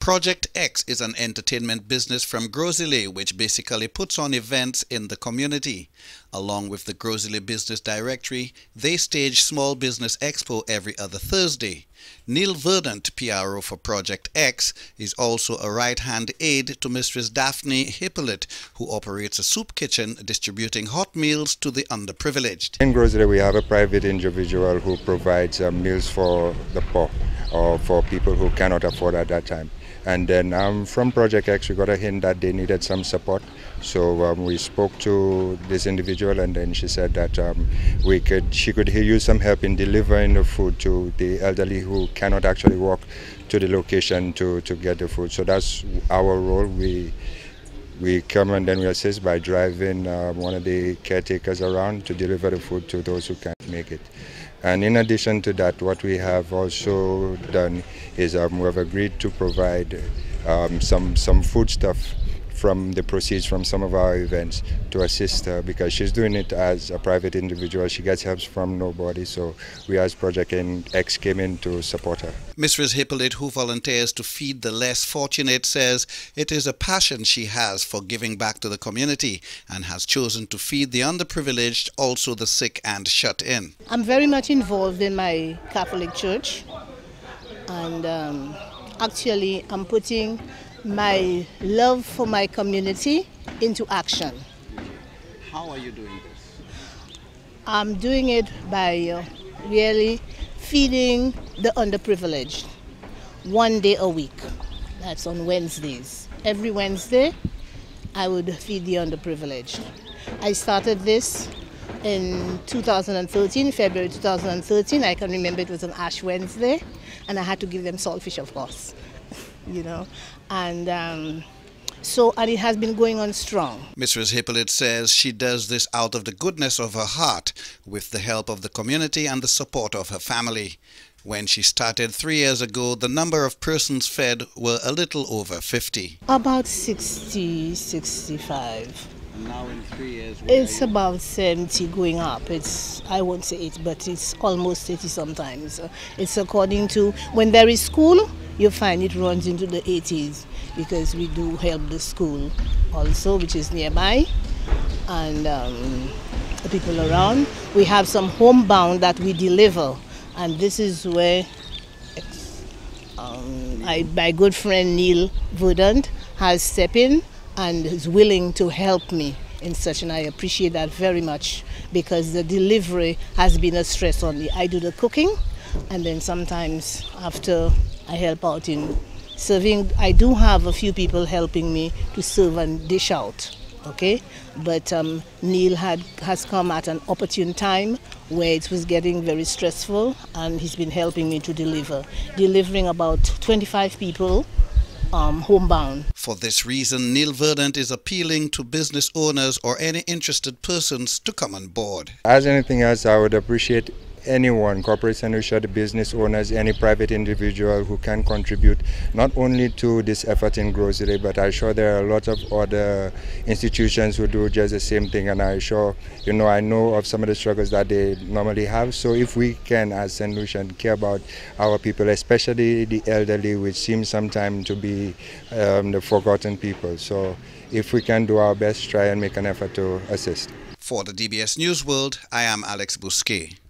Project X is an entertainment business from Grozile which basically puts on events in the community. Along with the Grozile Business Directory, they stage Small Business Expo every other Thursday. Neil Verdant, PRO for Project X, is also a right-hand aide to Mistress Daphne Hippolyte, who operates a soup kitchen distributing hot meals to the underprivileged. In Grozile, we have a private individual who provides meals for the poor or for people who cannot afford at that time. And then from Project X, we got a hint that they needed some support. So we spoke to this individual, and then she said that she could use some help in delivering the food to the elderly who cannot actually walk to the location to get the food. So that's our role. We come and then we assist by driving one of the caretakers around to deliver the food to those who can't make it. And in addition to that, what we have also done is we have agreed to provide some food stuff from the proceeds from some of our events to assist her, because she's doing it as a private individual. She gets help from nobody, so we as Project X came in to support her. Mrs. Hippolyte, who volunteers to feed the less fortunate, says it is a passion she has for giving back to the community and has chosen to feed the underprivileged, also the sick and shut in. I'm very much involved in my Catholic church, and actually I'm putting my love for my community into action. How are you doing this? I'm doing it by really feeding the underprivileged 1 day a week. That's on Wednesdays. Every Wednesday I would feed the underprivileged. I started this in 2013, February 2013. I can remember it was an Ash Wednesday, and I had to give them saltfish, of course. You know, and it has been going on strong. Mrs. Hippolyte says she does this out of the goodness of her heart, with the help of the community and the support of her family. When she started 3 years ago, the number of persons fed were a little over 50. About 60, 65. And now in 3 years, it's about 70 going up. I won't say it, but it's almost 80 sometimes. It's according to when there is school, you find it runs into the 80s, because we do help the school also, which is nearby, and the people around. We have some homebound that we deliver, and this is where my good friend Neil Verdant has stepped in and is willing to help me in such, and I appreciate that very much, because the delivery has been a stress on me. I do the cooking, and then sometimes after I help out in serving. I do have a few people helping me to serve and dish out, okay? But Neil has come at an opportune time where it was getting very stressful, and he's been helping me to delivering about 25 people homebound. For this reason, Neil Verdant is appealing to business owners or any interested persons to come on board. As anything else, I would appreciate anyone, corporate St. Lucia, the business owners, any private individual who can contribute not only to this effort in Grozile, but I'm sure there are a lot of other institutions who do just the same thing, and I'm sure, I know of some of the struggles that they normally have. So if we can, as St. Lucian, care about our people, especially the elderly, which seems sometimes to be the forgotten people. So if we can do our best, try and make an effort to assist. For the DBS News World, I am Alex Bousquet.